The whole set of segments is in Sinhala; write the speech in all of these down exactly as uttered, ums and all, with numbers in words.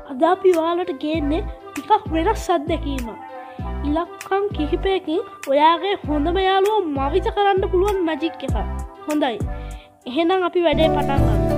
අද අපි ඔයාලට ගේන්නේ ටිකක් වෙනස් අත්දැකීමක්. ඉලක්කම් කිහිපයකින් ඔයාගේ හොඳම යාළුවා මවිත කරන්න පුළුවන් මැජික් එකක්. හොඳයි. එහෙනම් අපි වැඩේ පටන් ගමු.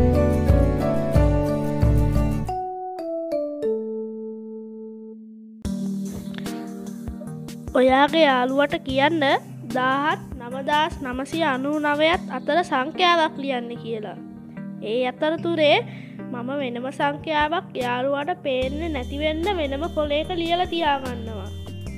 ඔයාගේ යාළුවට කියන්න දාහත් නවදාස් නමසිය අනූ නවයත් අතර සංඛ්‍යාවක් ලියන්න කියලා. ඒ අතරතුරේ මම වෙනම සංඛ්‍යාවක් යාළුවාට පේන්නේ නැතිවෙන්න වෙනම කොලයක ලියලා තියාගන්නවා.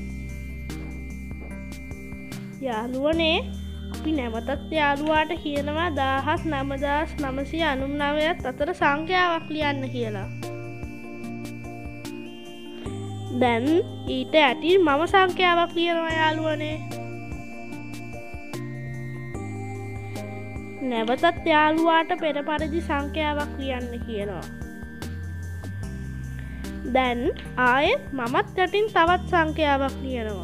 යාළුවනේ අපි නැවතත් යාළුවාට කියනවා දාහත් නවදාස් නමසිය අනූ නවයත් අතර සංඛ්‍යාවක් ලියන්න කියලා. දැන් ඊට ඇති මම සංඛ්‍යාවක් ලියනවා යාළුවනේ. නැවතත් යාළුවාට පෙර පරිදි සංඛ්‍යාවක් ලියන්න කියනවා. දැන් ආයෙත් මමත් යටින් තවත් සංඛ්‍යාවක් ලියනවා.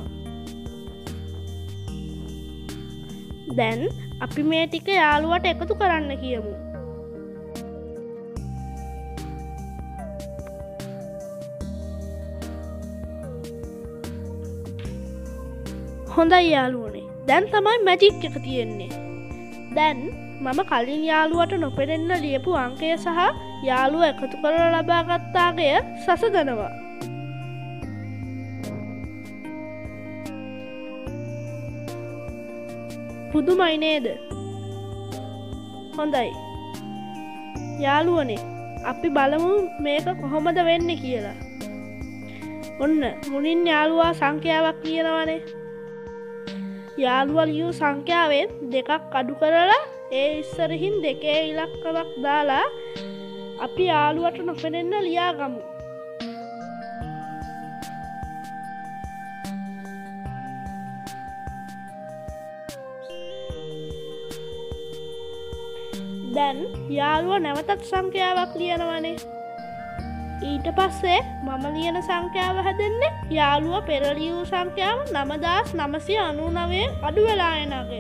දැන් අපි මේ ටික යාළුවට එකතු කරන්න කියමු. හොඳයි යාළුවනේ. දැන් තමයි මැජික් එක තියෙන්නේ. දැන් මම කලින් යාළුවට නොපෙනෙන්න ලියපු අංකය සහ යාළුව එකතු කරලා ලබාගත් අංකය සසඳනවා. පුදුමයි නේද? හොඳයි. යාළුවනේ අපි බලමු මේක කොහොමද වෙන්නේ කියලා. ඔන්න මුලින් යාළුවා සංඛ්‍යාවක් ලියනවානේ. යාළුවා ලියූ සංඛ්‍යාවෙන් දෙකක් අඩු කරලා ඒ ඉස්සරහින් දෙකේ ඉලක්කමක් දාලා අපි යාළුවට නොපෙනෙන්න ලියාගමු. දැන් යාළුවා නැවතත් සංඛ්‍යාවක් ලියනවානේ. ඊට පස්සේ මම ලියන සංඛ්‍යාව හැදෙන්නේ යාළුවා පෙර ලියූ සංඛ්‍යාව නවදාස් නමසිය අනූ නවයෙන් අඩු වෙලා එන අගය.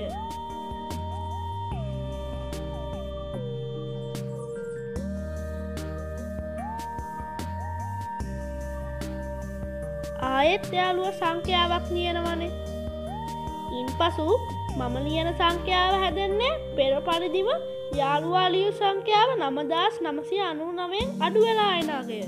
ආයෙත් යාළුවා සංඛ්‍යාවක් ලියනවනේ. ඉන්පසු මම ලියන සංඛ්‍යාව හැදෙන්නේ පෙර පරිදිම යාළුවා ලියූ සංඛ්‍යාව නවදාස් නමසිය අනූ නවයෙන් අඩු වෙලා එන අගය.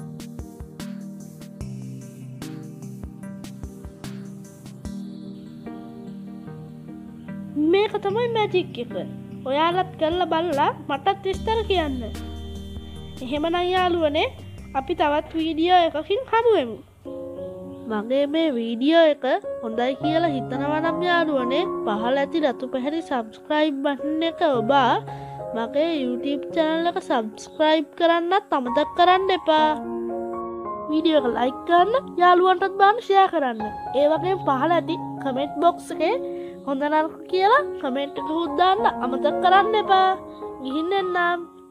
මේක තමයි මැජික් එක. ඔයාලත් කරලා බලලා මටත් විස්තර කියන්න. එහෙමනම් යාළුවනේ අපි තවත් වීඩියෝ එකකින් හමු වෙමු. මගේ මේ වීඩියෝ එක හොඳයි කියලා හිතනවා නම් යාළුවනේ පහළ ඇති රතු පැහැති subscribe button එක ඔබා මගේ YouTube channel එක subscribe කරන්නත් අමතක කරන්න එපා. වීඩියෝ එක like කරන්න, යාළුවන්ටත් බලන්න share කරන්න. ඒ වගේම පහළ ඇති comment box එකේ හොඳ නරක කියලා comment එකකුත් දාන්න අමතක කරන්න එපා. ගිහින් එන්නම්.